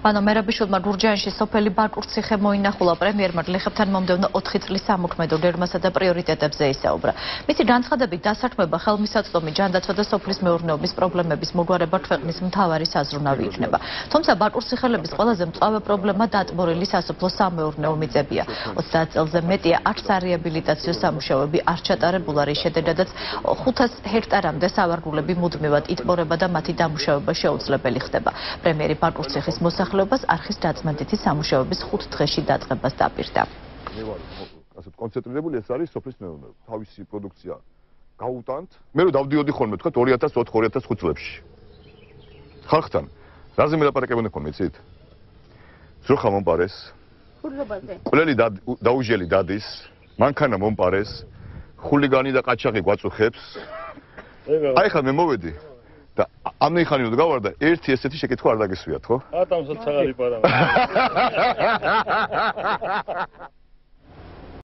Vano Merabishvili Gurjaanში სოფელი ბაკურციხე მოინახულა პრემიერმა გლეხებთან მომდევნო 4 წლის სამოქმედო გერმასა და პრიორიტეტებზე ისაუბრა. მისი განცხადებით დასაქმება ხელმისაწვდომი ჯანდაცვა და სოფლის მეურნეობის პრობლემების მოგვარება ქვეყნის მთავარი საზრუნავი იქნება. თუმცა ბაკურციხელების ყველაზე მწვავე პრობლემა დატბორილი სასოფლო სამეურნეო მიწებია. 30 წელზე მეტია არც რეაბილიტაციო სამუშაოები არ ჩატარებულა, რის შედეგადაც 500 ჰექტარამდე სავარგულები მუდმივად იტბორება და მათი დამუშავება შეუძლებელი ხდება. პრემიერი ბაკურციხის მოსახლეობას არხის დაწმენდითი სამუშაოების 5 დღეში დაწყებას დაპირდა. ასეთ კონცენტრირებული ეს არის სოფლის მეურნეობა. თავისი პროდუქცია გაუტანთ. მე რო დავდიოდი ხოლმე თქვა 2004-2005 წლებში. ხალხთან რაზე მელაპარაკებოდი ხოლმე იცით? ზრუხა მომპარეს. ყველი დაუჟელი დადის, მანქანა მომპარეს, ხულიგანი და ყაჩაღი გვაწუხებს. აი ხა მე მოვედი და ამნიხანიოდ გავარდა ერთი ესეთი შეკითხვა არ დაგესვიათ, ხო? ატამსაც აღარ იპარამე.